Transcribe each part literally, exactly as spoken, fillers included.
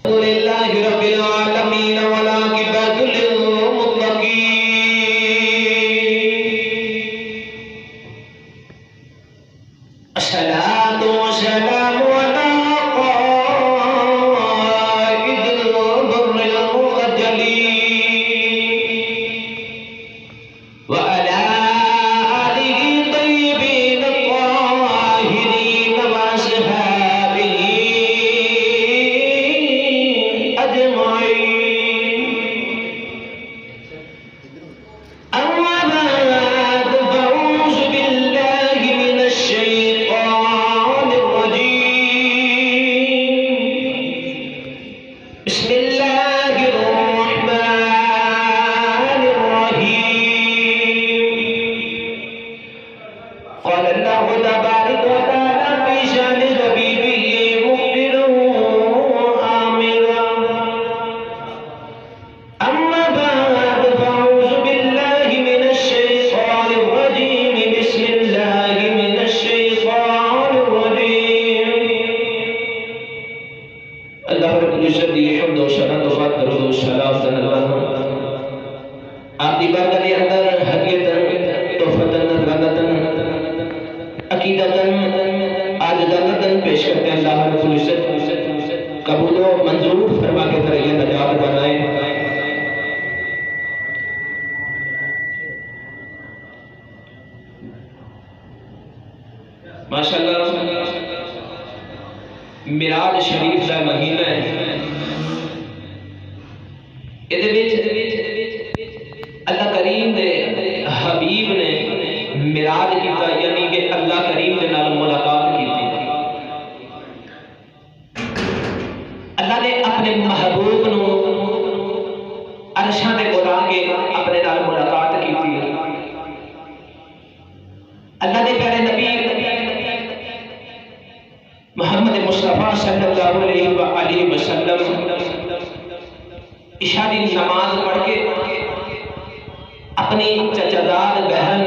लिल्लाहि रब्बिल आलमीन वल आक़िबतु लिल मुत्तक़ीन। अस्सलातु वस्सलामु अला क़ाइदिल बर्रिल मुअज्जलीन व अला आलिहि तय्यिबीन ताहिरीन व असहाबिही अजमईन। अम्मा बाद फ़अऊज़ु बिल्लाहि मिनश शैतानिर रजीम। बिस्मिल्लाहिर रहमानिर रहीम। क़ाल अल्लाहु तबारक व तआला फ़ी शानि हबीबिही मुख़बिरन आमिरन। अम्मा बाद फ़अऊज़ु बिल्लाहि मिनश शैतानिर रजीम। बिस्मिल्लाहि मिनश शैतानिर रजीम। अल्लाह रब्बुल इज़्ज़त दी हम्द व सना तो बात दरूद व सलाम अल्लाह आपकी बारगाह के अंदर हकीकतन तोहफतन नज़रानतन अकीदतन आजदानतन पेश करते हैं। अल्लाह रब्बुल इज़्ज़त कबूल व मंजूर फरमा के तरह नजात बनाए। माशाअल्लाह मिराज शरीफ का महीना है। इहदे विच अल्लाह करीम दे हबीब ने मिराज किया, यानी कि अल्लाह करीम दे नाल मुलाकात की। अल्लाह ने अपने महबूब नू अरशां दे उड़ा के अपने नाल मुलाकात की। अल्लाह ने प्यारे नबी मोहम्मद मुस्तफा सल्लल्लाहु अलैहि वसल्लम इशा की नमाज पढ़ के अपनी चचाजाद बहन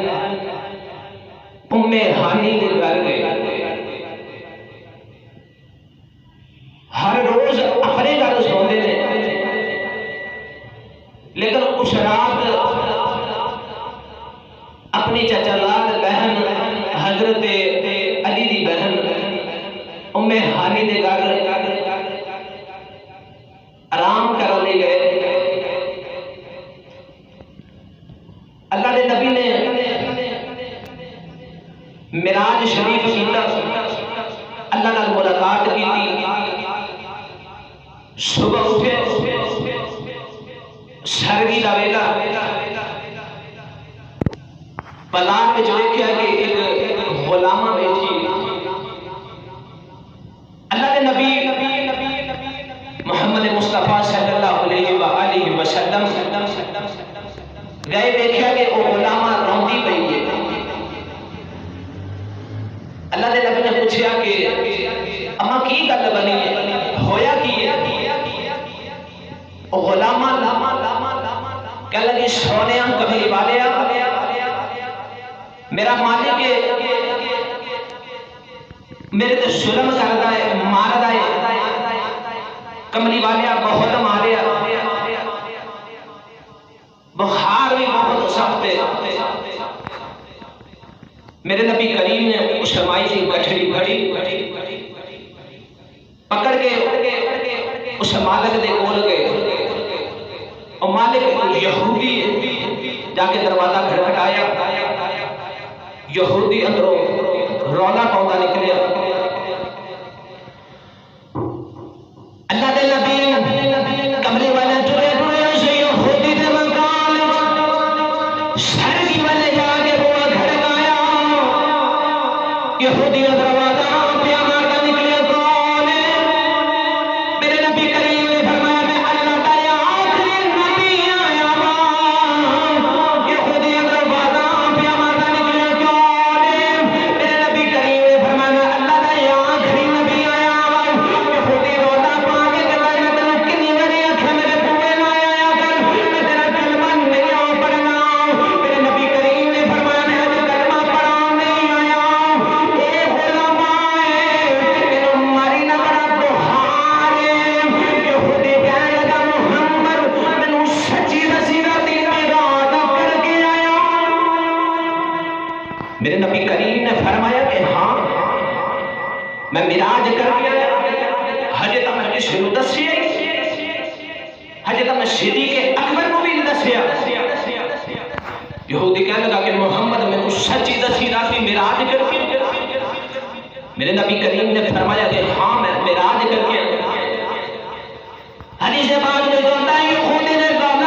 उम्मे हानी के घर गए। हर रोज अपने घर सोते थे, लेकिन उस रात अपनी चचाजाद बहन हजरत अली की बहन उम्मे हानी के घर आराम करने गए। अल्लाह के नबी ने मिराज शरीफ किया, अल्लाह नाल मुलाकात की। सुबह उठे, सरगी का वेला, पलान में देखा कि एक गुलामा बैठी। अल्लाह के नबी मोहम्मद मुस्तफा सल्लल्लाहु अलैहि वसल्लम गए, देखा कि वो गुलामा रोंदी पई है। अल्लाह के नबी ने पूछा कि अम्मा की गल बनी है, होया की है? वो गुलामा कह लगी सोने कमली वाले मेरा मालिक मेरे तो जुल्म करता है, मारदा है, कमली वाले बहुत मारे, बुखार भी बहुत सख्त है। मेरे नबी करीम ने उस माई की गठड़ी घड़ी पकड़ के उस मालिक दे कोल गए। और मालिक यहूदी जाके दरवाजा खटखटाया। यहूदी अंदरों रौला पाउंदा निकलिया। अल्लाह दे नबी कमले वाले टुरे टुरे उसे यहूदी दे मकान सरगी वाले जाके बुआ खड़काया। यहूदी दरवाजा पे मारता निकलिया। कौन है? मेरे नबी करीम ने फरमाया मैं अल्लाह का आखिरी नबी आया हूं। यहूदी दरवाजा पे मारता निकलिया। कौन है? मेरे नबी करीम ने फरमाया अल्लाह का मैं मिराज कर गया हजे तो मैं किसी को दसिया हजे तो मैं सिद्दीक़ अकबर को भी नहीं दसिया। यहूदी कहने लगा कि मोहम्मद मैं कुछ सच्ची दसी रात मिराज करके। मेरे नबी करीम ने फरमाया कि हाँ मैं मिराज करके। हदीस बात में जो है यहूदी ने गाना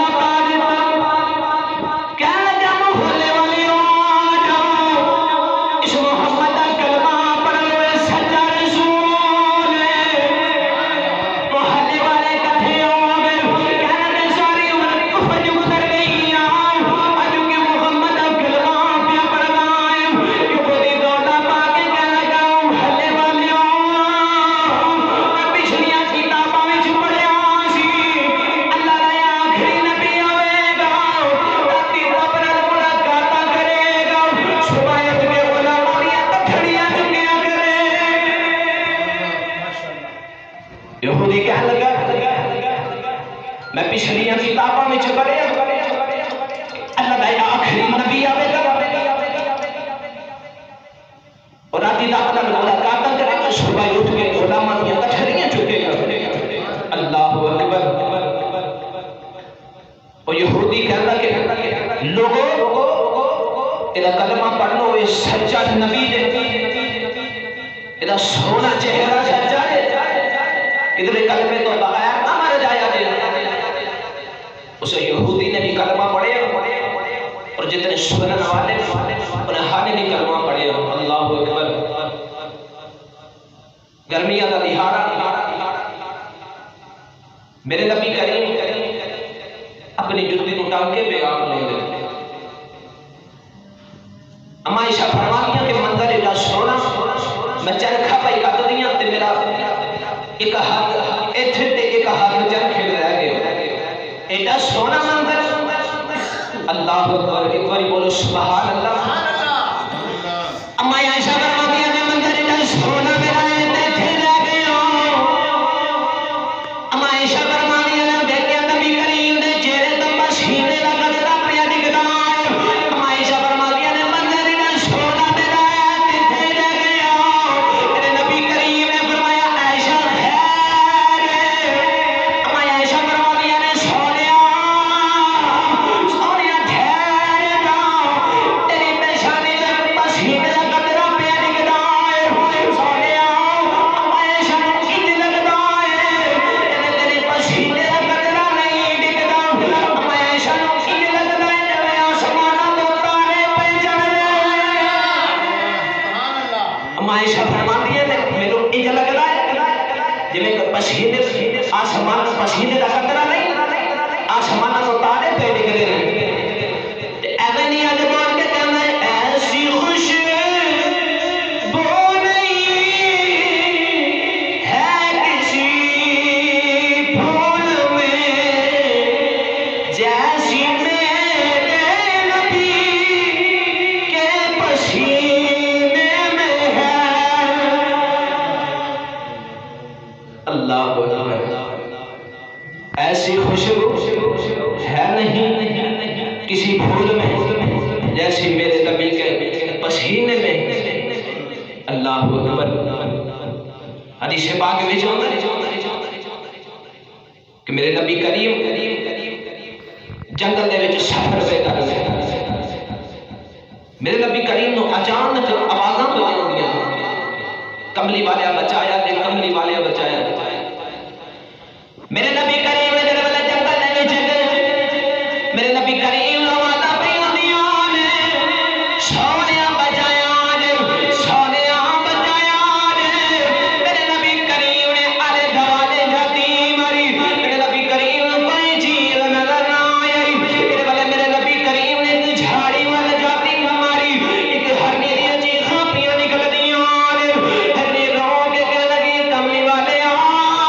मैं पिछलियां किताबों में पढ़े अल्लाह का आखिरी नबी आवेगा और राती दा अपना मुलाकात करेगा सुबह उठ के गुलामां दी कठरियां चुकेगा। अल्लाह अकबर। और यहूदी कहता कि लोगों एदा कलमा पढ़ लो ये सच्चा नबी दे एदा सोना चेहरा सच्चा है किधर कलमे तो बगैर ना मर जाया दे। उसे यहूदी ने भी कलमा पढ़े और जितने सुनने वाले उन्हें हाने भी कलमा पढ़े। अल्लाह अकबर। गर्मियां का दिहाड़ा मेरे नबी करीम अपनी जुत्ती को टांके पे आप ले गए। अम्मा आयशा फरमाती कि मंजर एडा सोना मैं चरखा पाई कट दियां ते मेरा एक हाथ इथे ते एक हाथ चरखे रह गए। एडा सोना मंजर। अल्लाह अकबर। एक बार बोलो सुभान अल्लाह। अम्मा आयशा फरमाती है मंजर एडा सोना मेरा इथे रह गया। अम्मा आयशा फरमाती है देखिए नबी करीम ने चेहरे तो पसीने का कतरा पिया दिखदा है। अम्मा आयशा फरमाती है मंजर एडा सोना मेरा इथे रह गया। मेरे नबी करीम ने फरमाया आयशा है। अम्मा आयशा फरमाती है सोनिया सोनिया ठहर जा तेरी पेशानी में पसीने का कतरा पिया दिखदा है। सोनिया अम्मा आयशा को किंज लगदा है तेरे पसीने का कतरा नहीं दिखदा। अम्मा आयशा को किंज लगदा है जब आसमाना तो तारे पे चढ़ रहे। अम्मा आयशा फरमाती है मेनू इंज लगदा है जिवें पसीने आसमान पसीने का कतरा नहीं आसमान तो तारे पे दिख रहे हैं। ते एवें नहीं अज बोल के कहना ऐसी खुशबू नहीं है किसी फूल में जैसी मेरे नबी के पसीने में है। अल्लाह ऐसी खुशबू है नहीं किसी फूल में जैसी मेरे नबी के पसीने में। अल्लाह अकबर। हदीस पाक में जो कि मेरे नबी करीम जंगल दे विच सफर पे कर रहे। मेरे नबी करीम नु अचानक आवाज़ां बजदियां कमली वाले बचाया दे कमली वाले बचाया। मेरे नबी करीम ने जब जंगल दे विच गए मेरे नबी करीम नु आवाज़ां पईयां ने सोनिया बचाया दे सोनिया बचाया दे। मेरे नबी करीम ने आले दवाले जाती मारी। मेरे नबी करीम नु कोई चीज नजर ना आई। मेरे वाले मेरे नबी करीम ने एक झाड़ी वाल जाती मारी। एक हरनी दी चीखां पियां निकलदियां ने। हरनी रो के कह लगी कमली वाले आ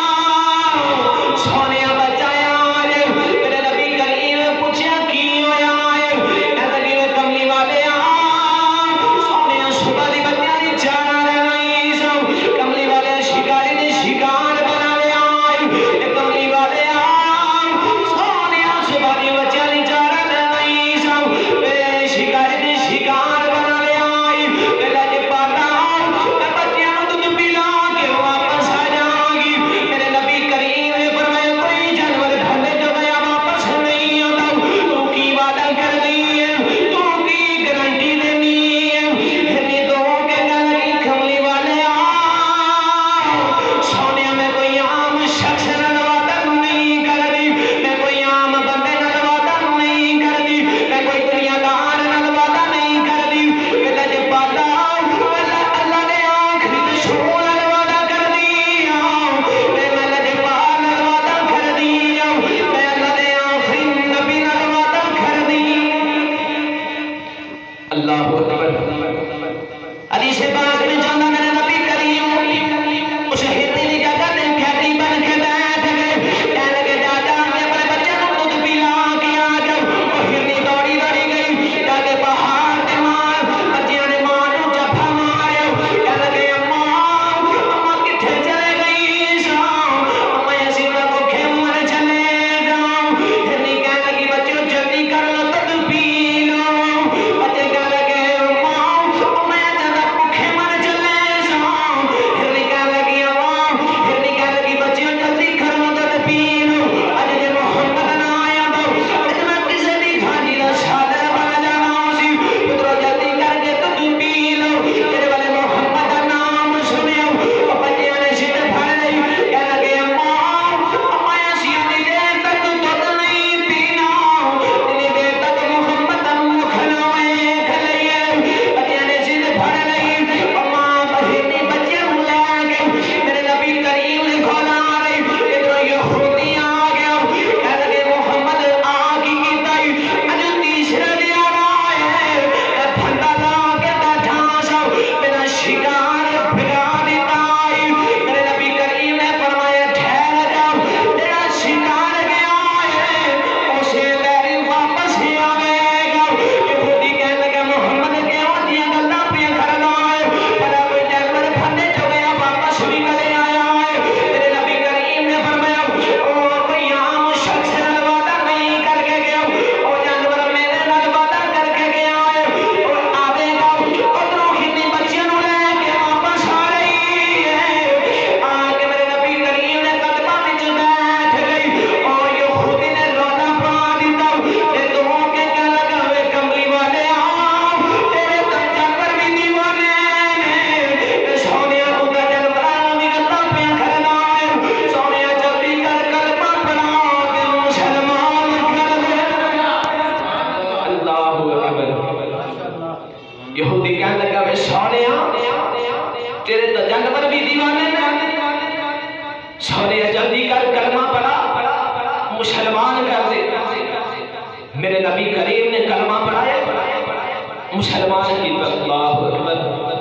कर कलमा पढ़ा, मुसलमान कर दे। मेरे नबी करीम ने कलमा पढ़ाया, मुसलमान की अल्लाहु अकबर।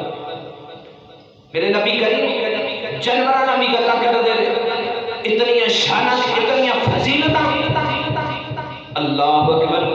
मेरे नबी करीम जनवरा नबी गल्ला कर दे, इतनी शाना, इतनी फजीलत, अल्लाहु अकबर।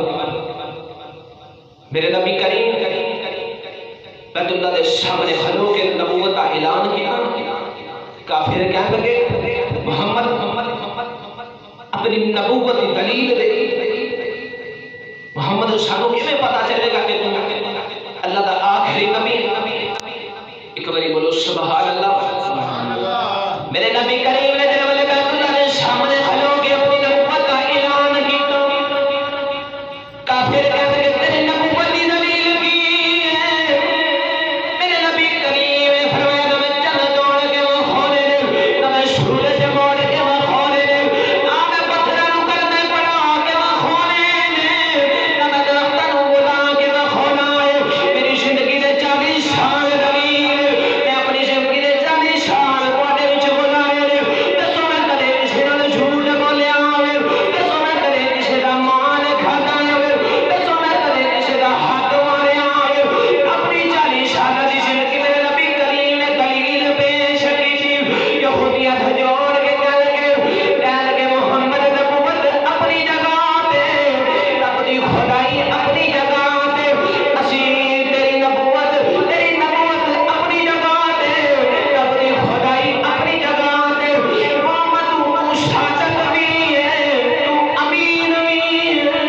मेरे नबी करीम बैतुल्लाह के सामने खलो के नबूवत का ऐलान किया। काफिर कहने लगे मोहम्मद अपनी नबूवत की दलील दे। मोहम्मद सानू किवें पता चलेगा कि तू अल्लाह दा आखिरी नबी। एक बारी बोलो सुभान अल्लाह। मेरे नबी करीम ने जब बैतुल्लाह के सामने खलो के अपनी नबूवत का ऐलान किया, काफिर कहने लगे तेरी नबूवत की दलील की है। मेरे नबी करीम ने फरमाया ना मैं चंद तोड़ के वो खोले दे, ना मैं सूरज मोड़ के वो खोले दे, ना मैं पत्थरों को करने पड़ा के वो खोले दे, ना मैं दरख्तों को बुला के वो खोला है। मेरी जिंदगी दे चालीस साल दलील, मैं अपनी जिंदगी दे चालीस साल कोडे विच बुलाए दे। दसो मैं कदे किसी नाल झूठ बोलिया होवे, दसो मैं कदे किसी दा माल खाता होवे, दसो मैं कदे किसी दा हक मारिया होवे। अपनी चालीस साल दी जिंदगी मेरे नबी करीम ने दलील पेश की थी। यहूदियां जोड़ के कह लगे कह लगे मोहम्मद नबूवत अपनी जगह पे, अपनी खुदाई अपनी जगह पे, असी तेरी नबूवत तेरी नबूवत अपनी जगह पे, अपनी खुदाई अपनी जगह पे। मोहम्मद तू सादक भी है, तू अमीन भी है।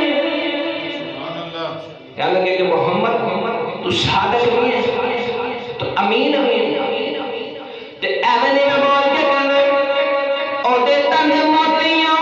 कह लगे कि मोहम्मद तू सादक भी है, तो अमीन भी है। ते एवें नहीं बोल के कहना ओदे तन मोतियां